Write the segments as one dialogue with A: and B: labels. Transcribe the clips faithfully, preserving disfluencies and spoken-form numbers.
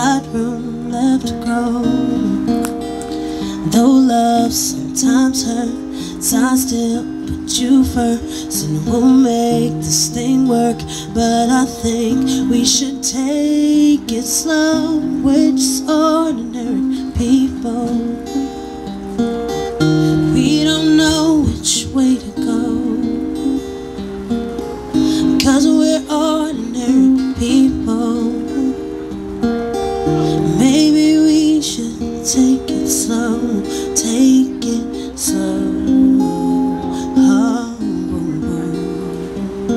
A: got room left to grow. Though love sometimes hurts, I still put you first, and we'll make this thing work. But I think we should take it slow. We're just ordinary people. We don't know which way to go, 'cause we're ordinary people. Maybe we should take it slow, take it slow. Oh, oh, oh.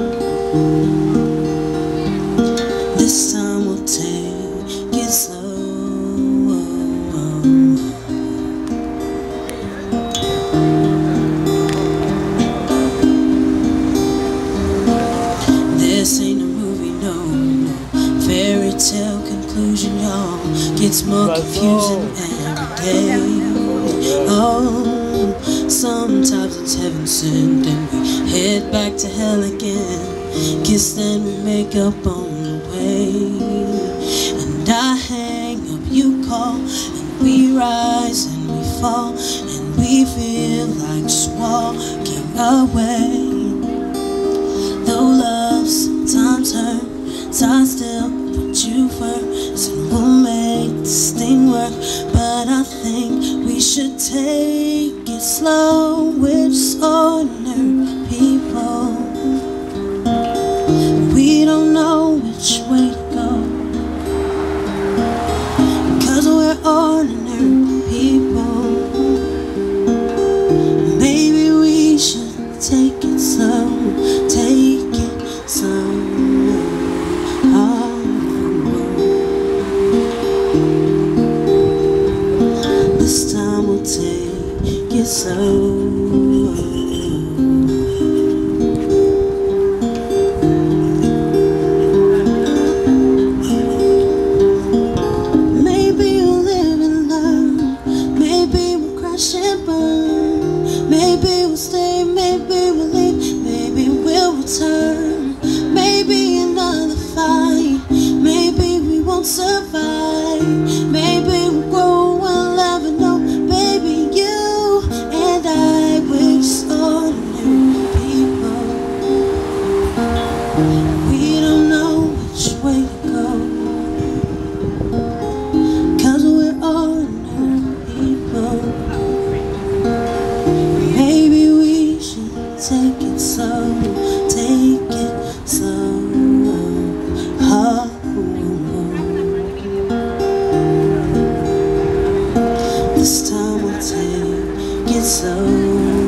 A: This time we'll take it slow. This ain't a movie, no, no fairy tale conclusion, y'all. Gets more confusing every day. Oh, sometimes it's heaven sent, and we head back to hell again. Kiss, then we make up on the way. And I hang up, you call, and we rise and we fall, and we feel like just walking away. Though love sometimes hurts, I still put you first, and we'll make this thing work. But I think we should take it slow. We're just ordinary people. We don't know which way to go, 'cause we're ordinary people. Maybe we should take it slow, take it slow. Oh, this time we'll take it slow. Maybe we'll stay, maybe we'll leave, maybe we'll return. Maybe another fight, maybe we won't survive. Maybe we'll grow, we'll never know. Baby, you and I, we're just ordinary people. We don't know which way to go, 'cause we're ordinary people. Take it slow, take it slow. Oh, this time we'll take it slow.